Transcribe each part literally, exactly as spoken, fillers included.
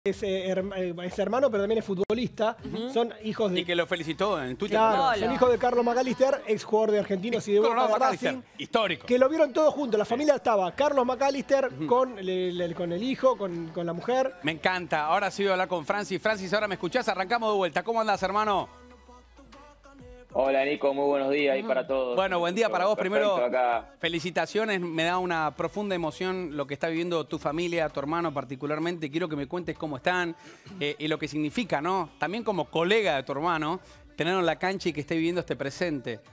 Es, eh, herma, es hermano, pero también es futbolista. Uh-huh. Son hijos de... Y que lo felicitó en Twitter. Claro, son hijos de Carlos McAllister, ex jugador de Argentinos y de Boca de Racing. Histórico. Que lo vieron todos juntos. La familia estaba Carlos McAllister uh-huh. con, el, el, con el hijo, con, con la mujer. Me encanta. Ahora sí voy a hablar con Francis. Francis, ahora me escuchás. Arrancamos de vuelta. ¿Cómo andás, hermano? Hola, Nico. Muy buenos días ahí para todos. Bueno, buen día para vos. Perfecto, Primero, acá. Felicitaciones. Me da una profunda emoción lo que está viviendo tu familia, tu hermano particularmente. Quiero que me cuentes cómo están eh, y lo que significa, ¿no? También como colega de tu hermano, tenerlo en la cancha y que esté viviendo este presente.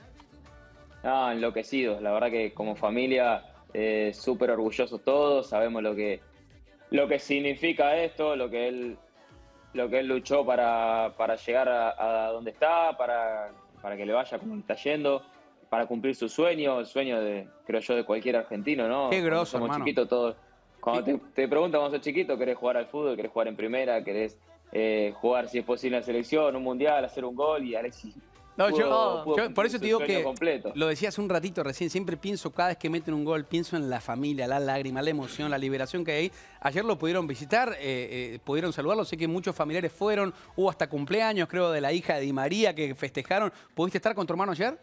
Ah, enloquecidos. La verdad que como familia eh, súper orgullosos todos. Sabemos lo que, lo que significa esto, lo que él... lo que él luchó para, para llegar a, a donde está, para, para que le vaya como le está yendo, para cumplir su sueño, el sueño de, creo yo, de cualquier argentino, ¿no? Qué groso, somos hermano. chiquitos todos. Cuando te, te preguntan cuando sos chiquito, querés jugar al fútbol, querés jugar en primera, querés eh, jugar, si es posible, en la selección, un mundial, hacer un gol, y Alexis... No, pudo, yo, pudo yo por eso te digo que, completo. Lo decía hace un ratito recién, siempre pienso, cada vez que meten un gol, pienso en la familia, la lágrima, la emoción, la liberación que hay. Ayer lo pudieron visitar, eh, eh, pudieron saludarlo, sé que muchos familiares fueron, hubo hasta cumpleaños, creo, de la hija de Di María que festejaron. ¿Pudiste estar con tu hermano ayer?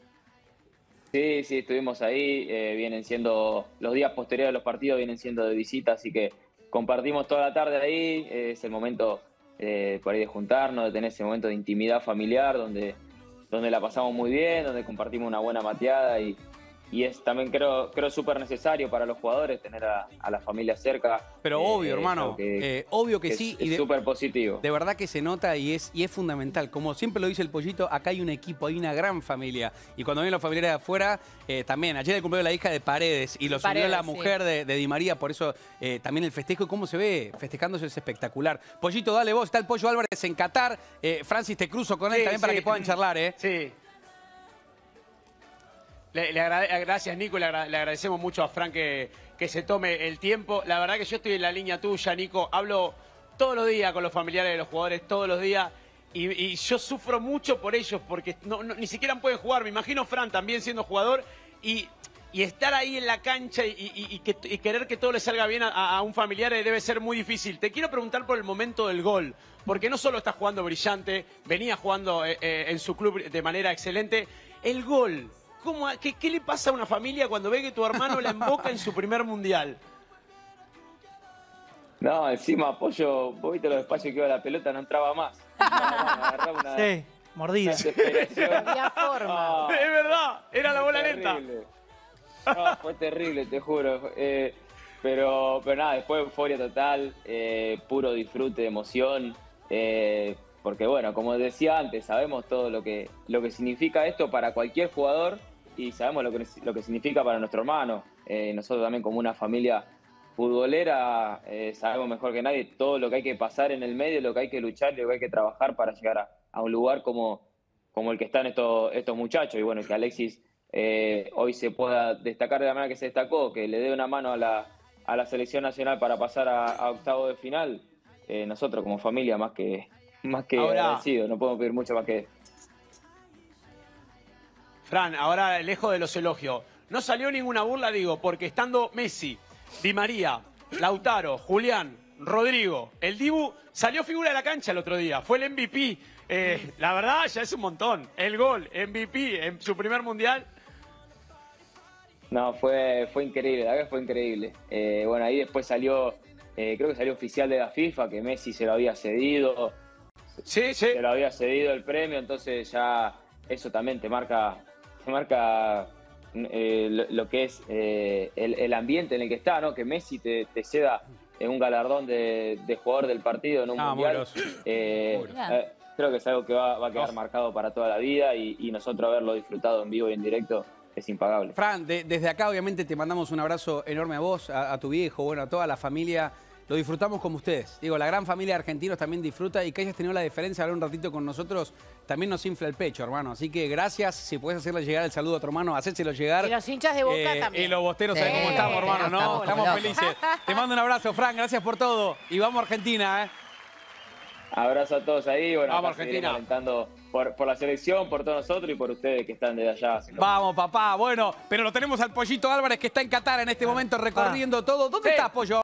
Sí, sí, estuvimos ahí, eh, vienen siendo, los días posteriores a los partidos vienen siendo de visita, así que compartimos toda la tarde ahí, eh, es el momento eh, por ahí de juntarnos, de tener ese momento de intimidad familiar, donde... donde la pasamos muy bien, donde compartimos una buena mateada y, y es también creo, creo súper necesario para los jugadores tener a, a la familia cerca. Pero eh, obvio, hermano, que, eh, obvio que, que sí. Es súper positivo. De verdad que se nota y es, y es fundamental. Como siempre lo dice el Pollito, acá hay un equipo, hay una gran familia. Y cuando vienen los familiares de afuera, eh, también. Ayer el cumpleaños de la hija de Paredes y lo subió la mujer sí. de, de Di María, por eso eh, también el festejo y cómo se ve festejándose es espectacular. Pollito, dale vos, está el Pollo Álvarez en Qatar. Eh, Francis, te cruzo con él sí, también sí. para que puedan charlar, ¿eh? Sí. Le, le agrade, gracias, Nico, le, agra, le agradecemos mucho a Fran que, que se tome el tiempo. La verdad que yo estoy en la línea tuya, Nico. Hablo todos los días con los familiares de los jugadores, todos los días. Y, y yo sufro mucho por ellos porque no, no, ni siquiera pueden jugar. Me imagino Fran también siendo jugador y, y estar ahí en la cancha y, y, y, que, y querer que todo le salga bien a, a un familiar debe ser muy difícil. Te quiero preguntar por el momento del gol, porque no solo está jugando brillante, venía jugando eh, eh, en su club de manera excelente. El gol... ¿Cómo, qué, ¿Qué le pasa a una familia cuando ve que tu hermano la emboca en su primer mundial? No, encima, Pollo, vos viste lo despacio que iba la pelota, no entraba más. No, una, sí, mordida. Una forma. Oh, es verdad, era la bola lenta. No, fue terrible, te juro. Eh, pero, pero nada, después euforia total, eh, puro disfrute, emoción. Eh, porque bueno, como decía antes, sabemos todo lo que, lo que significa esto para cualquier jugador y sabemos lo que, lo que significa para nuestro hermano. Eh, nosotros también como una familia futbolera eh, sabemos mejor que nadie todo lo que hay que pasar en el medio, lo que hay que luchar, lo que hay que trabajar para llegar a, a un lugar como, como el que están estos, estos muchachos. Y bueno, que Alexis eh, hoy se pueda destacar de la manera que se destacó, que le dé una mano a la, a la selección nacional para pasar a, a octavo de final. Eh, nosotros como familia más que... Más que ahora, agradecido, no podemos pedir mucho más que... Fran, ahora lejos de los elogios. No salió ninguna burla, digo, porque estando Messi, Di María, Lautaro, Julián, Rodrigo, el Dibu salió figura de la cancha el otro día. Fue el M V P. Eh, la verdad, ya es un montón. El gol, M V P en su primer mundial. No, fue, fue increíble, la verdad fue increíble. Eh, bueno, ahí después salió, eh, creo que salió oficial de la FIFA, que Messi se lo había cedido. Sí, sí. Se lo había cedido el premio, entonces ya eso también te marca, te marca eh, lo, lo que es eh, el, el ambiente en el que está, ¿no? Que Messi te, te ceda en un galardón de, de jugador del partido en un ah, mundial. Eh, eh, creo que es algo que va, va a quedar marcado para toda la vida y, y nosotros haberlo disfrutado en vivo y en directo es impagable. Fran, de, desde acá obviamente te mandamos un abrazo enorme a vos, a, a tu viejo, bueno, a toda la familia. Lo disfrutamos como ustedes. Digo, la gran familia de argentinos también disfruta y que hayas tenido la diferencia de hablar un ratito con nosotros también nos infla el pecho, hermano. Así que gracias. Si puedes hacerle llegar el saludo a tu hermano, hacéselo llegar. Y los hinchas de Boca eh, también. Y los bosteros, ¿sabes sí, cómo estamos, hermano? ¿No? Estamos, estamos felices. Te mando un abrazo, Fran. Gracias por todo. Y vamos a Argentina, ¿eh? Abrazo a todos ahí. Bueno, vamos a Argentina. Alentando por, por la selección, por todos nosotros y por ustedes que están desde allá. Vamos, papá. Bueno, pero lo tenemos al Pollito Álvarez que está en Qatar en este momento recorriendo ah. todo. ¿Dónde sí. estás, Pollo?